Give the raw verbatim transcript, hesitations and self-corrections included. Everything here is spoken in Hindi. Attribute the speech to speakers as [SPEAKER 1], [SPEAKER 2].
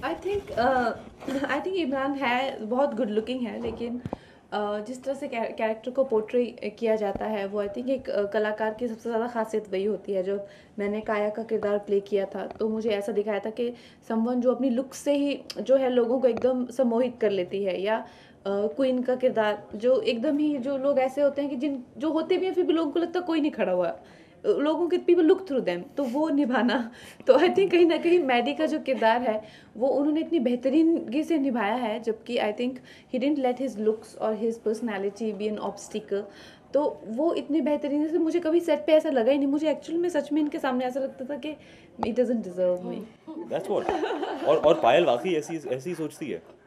[SPEAKER 1] I think I think Imran है बहुत गुड लुकिंग है, लेकिन uh, जिस तरह से कैरेक्टर को पोर्ट्रे किया जाता है वो आई थिंक एक uh, कलाकार की सबसे ज़्यादा खासियत वही होती है। जब मैंने काया का किरदार प्ले किया था तो मुझे ऐसा दिखाया था कि समवन जो अपनी लुक से ही जो है लोगों को एकदम सम्मोहित कर लेती है, या क्वीन का किरदार जो एकदम ही, जो लोग ऐसे होते हैं कि जिन जो होते भी हैं फिर भी लोगों को लगता है कोई नहीं खड़ा हुआ, लोगों के पीपल लुक थ्रू देम, तो वो निभाना। तो आई थिंक कहीं ना कहीं मैडी का जो किरदार है वो उन्होंने इतनी बेहतरीनगी से निभाया है, जबकि I think he didn't let his looks और his personality be an obstacle. तो वो इतनी बेहतरीन से, मुझे कभी सेट पे ऐसा लगा ही नहीं, मुझे एक्चुअल में सच में इनके सामने ऐसा लगता था कि it doesn't deserve me.
[SPEAKER 2] That's what. और और पायल वाकई ऐसी ऐसी सोचती है।